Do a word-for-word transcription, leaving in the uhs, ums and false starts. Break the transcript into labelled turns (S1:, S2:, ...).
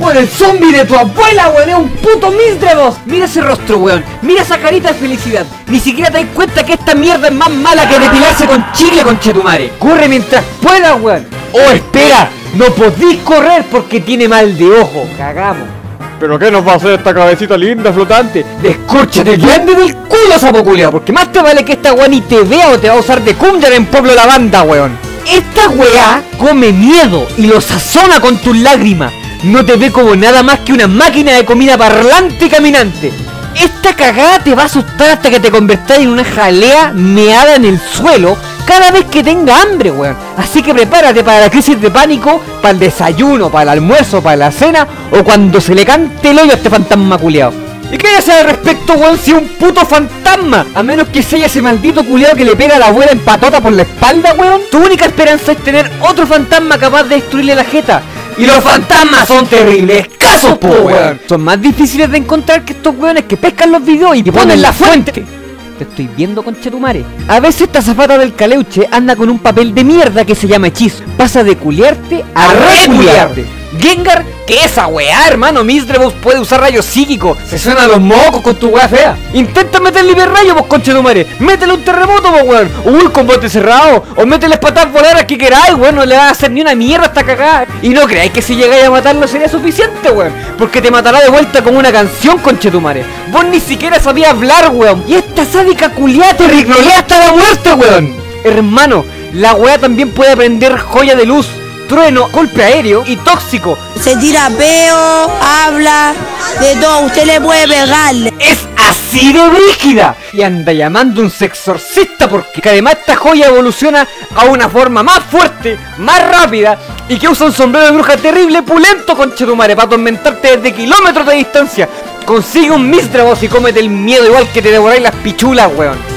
S1: por el zombie de tu abuela, weón. Es un puto Mistrebos. Mira ese rostro, weón. Mira esa carita de felicidad. Ni siquiera te das cuenta que esta mierda es más mala que depilarse con chicle, conchetumare. Corre mientras puedas, weón. Oh, espera. No podís correr porque tiene mal de ojo. Cagamos.
S2: ¿Pero qué nos va a hacer esta cabecita linda flotante?
S1: Descórchate grande del culo, sapo culiao, porque más te vale que esta weá ni te vea o te va a usar de cumbia en Pueblo Lavanda, weón. Esta weá come miedo y lo sazona con tus lágrimas. No te ve como nada más que una máquina de comida parlante y caminante. Esta cagada te va a asustar hasta que te convertás en una jalea meada en el suelo cada vez que tenga hambre, weón. Así que prepárate para la crisis de pánico, para el desayuno, para el almuerzo, para la cena o cuando se le cante el hoyo a este fantasma culiao. ¿Y qué hay que hacer al respecto, weón, si es un puto fantasma? A menos que sea ese maldito culiao que le pega a la abuela en patota por la espalda, weón. Tu única esperanza es tener otro fantasma capaz de destruirle la jeta. Y los fantasmas son terribles escasos, po, weón. Son más difíciles de encontrar que estos weones que pescan los videos y ponen la fuente. Te estoy viendo, conchetumare. A veces esta zafata del caleuche anda con un papel de mierda que se llama hechizo. Pasa de culiarte a reculiarte. Gengar, que esa weá, hermano. Mistrebos puede usar rayos psíquicos. Se suenan los mocos con tu weá fea. Intenta meterle hiperrayo, vos, conchetumare. Métele un terremoto, vos, weón. Uy, combate cerrado. O métele patas voladoras que queráis, weón. No le va a hacer ni una mierda esta cagada. Y no creáis que si llegáis a matarlo sería suficiente, weón. Porque te matará de vuelta como una canción, conchetumare. Vos ni siquiera sabías hablar, weón. Y esta sádica culiá te rignolea hasta la muerte, weón. Hermano, la weá también puede aprender joya de luz, trueno, golpe aéreo y tóxico.
S3: Se tira peo, habla, de todo, usted le puede pegarle.
S1: Es así de brígida. Y anda llamando un sexorcista porque además esta joya evoluciona a una forma más fuerte, más rápida y que usa un sombrero de bruja terrible pulento, conchetumare, para atormentarte desde kilómetros de distancia. Consigue un Mistrebos y cómete el miedo igual que te devoráis las pichulas, weón.